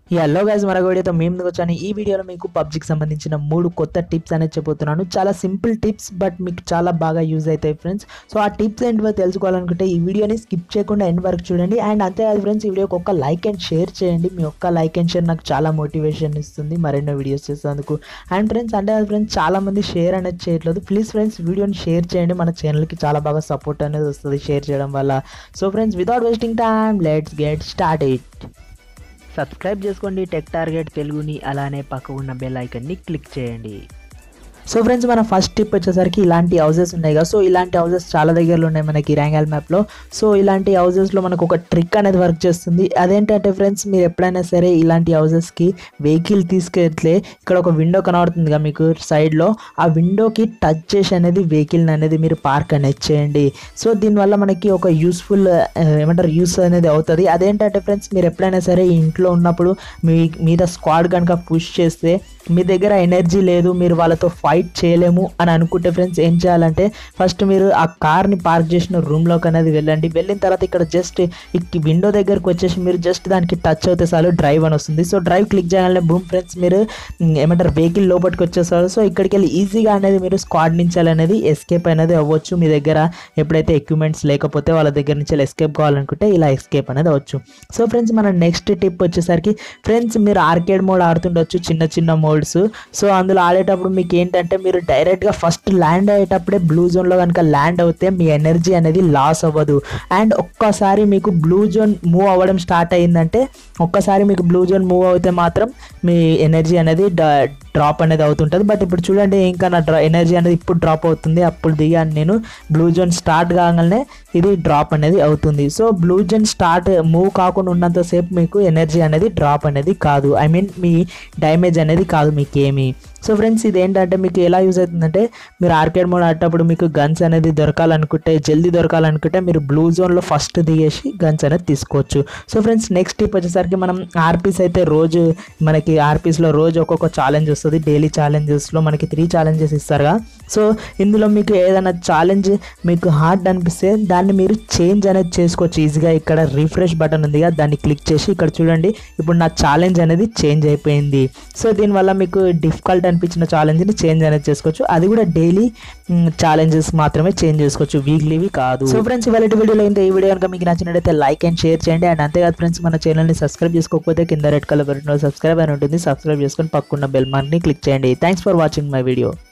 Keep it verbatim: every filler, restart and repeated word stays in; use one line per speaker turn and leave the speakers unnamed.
Hello guys, మరొక వీడియోతో మేము ముందుకు వచ్చాను. ఈ వీడియోలో మీకు పబ్జీకి సంబంధించిన మూడు కొత్త టిప్స్ అనేది చెబుతున్నాను. చాలా సింపుల్ టిప్స్, బట్ మీకు చాలా బాగా యూజ్ అవుతాయి ఫ్రెండ్స్. సో ఆ టిప్స్ ఏంటో తెలుసుకోవాలనుకుంటే ఈ వీడియోని స్కిప్ చేయకుండా ఎండ్ వరకు చూడండి. అండ్ అంతేకాదు ఫ్రెండ్స్, ఈ వీడియోకి ఒక్క లైక్ అండ్ షేర్ చేయండి. మీ ఒక్క లైక్ అండ్ షేర్ నాకు చాలా మోటివేషన్ ఇస్తుంది మరెన్నో వీడియోస్ చేసేందుకు. అండ్ ఫ్రెండ్స్, అంటే ఫ్రెండ్స్ చాలా మంది షేర్ అనేది చేయట్లేదు. ప్లీజ్ ఫ్రెండ్స్, వీడియోని షేర్ చేయండి. మన ఛానల్కి చాలా బాగా సపోర్ట్ అనేది వస్తుంది షేర్ చేయడం వల్ల. So friends, without wasting time let's get start it. Subscribe చేసుకోండి టెక్ టార్గెట్ తెలుగుని, అలానే పక్క ఉన్న బెల్ ఐకన్ని క్లిక్ చేయండి. సో ఫ్రెండ్స్, మన ఫస్ట్ టిప్ వచ్చేసరికి ఇలాంటి హౌసెస్ ఉన్నాయి కదా. సో ఇలాంటి హౌసెస్ చాలా దగ్గరలో ఉన్నాయి మనకి ర్యాంగల్ మ్యాప్లో. సో ఇలాంటి హౌసెస్లో మనకు ఒక ట్రిక్ అనేది వర్క్ చేస్తుంది. అదేంటంటే ఫ్రెండ్స్, మీరు ఎప్పుడైనా సరే ఇలాంటి హౌసెస్కి వెహికల్ తీసుకెళ్తే ఇక్కడ ఒక విండో కనబడుతుంది కదా మీకు సైడ్లో, ఆ విండోకి టచ్ చేసి అనేది వెహికల్ అనేది మీరు పార్క్ అనేది చేయండి. సో దీనివల్ల మనకి ఒక యూస్ఫుల్ ఏమంటారు యూస్ అనేది అవుతుంది. అదేంటంటే ఫ్రెండ్స్, మీరు ఎప్పుడైనా సరే ఇంట్లో ఉన్నప్పుడు మీ మీద స్క్వాడ్ కనుక పుష్ చేస్తే మీ దగ్గర ఎనర్జీ లేదు, మీరు వాళ్ళతో ఫైట్ చేయలేము అని అనుకుంటే ఫ్రెండ్స్ ఏం చేయాలంటే, ఫస్ట్ మీరు ఆ కార్ని పార్క్ చేసిన రూమ్లోకి అనేది వెళ్ళండి. వెళ్ళిన తర్వాత ఇక్కడ జస్ట్ ఈ విండో దగ్గరకు వచ్చేసి మీరు జస్ట్ దానికి టచ్ అవుతే చాలు డ్రైవ్ అని వస్తుంది. సో డ్రైవ్ క్లిక్ చేయాలంటే బూమ్ ఫ్రెండ్స్, మీరు ఏమంటారు వెహికల్ లోపలికి వచ్చేస్తారు. సో ఇక్కడికి వెళ్ళి ఈజీగా అనేది మీరు స్క్వాడ్ నుంచి అనేది ఎస్కేప్ అనేది అవ్వచ్చు. మీ దగ్గర ఎప్పుడైతే ఎక్విప్మెంట్స్ లేకపోతే వాళ్ళ దగ్గర నుంచి ఎస్కేప్ కావాలనుకుంటే ఇలా ఎస్కేప్ అనేది అవ్వచ్చు. సో ఫ్రెండ్స్, మన నెక్స్ట్ టిప్ వచ్చేసరికి ఫ్రెండ్స్, మీరు ఆర్కేడ్ మోడ్ ఆడుతుండొచ్చు, చిన్న చిన్న మోడ్. సో అందులో ఆడేటప్పుడు మీకు ఏంటంటే, మీరు డైరెక్ట్గా ఫస్ట్ ల్యాండ్ అయ్యేటప్పుడే బ్లూ జోన్లో కనుక ల్యాండ్ అవుతే మీ ఎనర్జీ అనేది లాస్ అవ్వదు. అండ్ ఒక్కసారి మీకు బ్లూ జోన్ మూవ్ అవ్వడం స్టార్ట్ అయ్యిందంటే, ఒక్కసారి మీకు బ్లూ జోన్ మూవ్ అయితే మాత్రం మీ ఎనర్జీ అనేది డ్రాప్ అనేది అవుతుంటుంది. బట్ ఇప్పుడు చూడండి, ఇంకా నా డ్రా ఎనర్జీ అనేది ఇప్పుడు డ్రాప్ అవుతుంది. అప్పుడు దిగాను నేను, బ్లూ జోన్ స్టార్ట్ కాగానే ఇది డ్రాప్ అనేది అవుతుంది. So blue zone start move కాకుండా ఉన్నంతసేపు మీకు ఎనర్జీ అనేది డ్రాప్ అనేది కాదు, ఐ మీన్ మీ డ్యామేజ్ అనేది కాదు మీకేమి. సో ఫ్రెండ్స్, ఇది ఏంటంటే మీకు ఎలా యూజ్ అవుతుందంటే, మీరు ఆర్కేడ్ మోడ్ ఆడేటప్పుడు మీకు గన్స్ అనేది దొరకాలనుకుంటే, జల్దీ దొరకాలనుకుంటే మీరు బ్లూ జోన్లో ఫస్ట్ దిగేసి గన్స్ అనేది తీసుకోవచ్చు. సో ఫ్రెండ్స్, నెక్స్ట్ టిప్ వచ్చేసరికి, మనం ఆర్పీస్ అయితే రోజు మనకి ఆర్పీస్లో రోజు ఒక్కొక్క ఛాలెంజ్ వస్తుంది. డైలీ ఛాలెంజెస్లో మనకి త్రీ ఛాలెంజెస్ ఇస్తారుగా. సో ఇందులో మీకు ఏదైనా ఛాలెంజ్ మీకు హార్డ్ అనిపిస్తే దాన్ని మీరు చేంజ్ అనేది చేసుకోవచ్చు ఈజీగా. ఇక్కడ రిఫ్రెష్ బటన్ ఉంది కదా, దాన్ని క్లిక్ చేసి ఇక్కడ చూడండి, ఇప్పుడు నా ఛాలెంజ్ అనేది చేంజ్ అయిపోయింది. సో దీనివల్ల మీకు డిఫికల్ట్ అనిపించిన ఛాలెంజ్ని చేంజ్ అనేది చేసుకోవచ్చు. అది కూడా డైలీ ఛాలెంజెస్ మాత్రమే చేంజ్ చేసుకోవచ్చు, వీక్లీవి కాదు. సో ఫ్రెండ్స్, ఇవాళ వీడియోలో ఇంత. ఈ వీడియో కనుక మీకు నచ్చినట్లయితే లైక్ అండ్ షేర్ చేయండి. అండ్ అంతేకాదు ఫ్రెండ్స్, మన ఛానల్ని సబ్స్క్రైబ్ చేసుకోకపోతే కింద రెడ్ కలర్ బటన్లో సబ్స్క్రైబ్ అని ఉంటుంది, సబ్స్క్రైబ్ చేసుకొని పక్కన్న బెల్ మార్క్ని క్లిక్ చేయండి. Thanks for watching my video.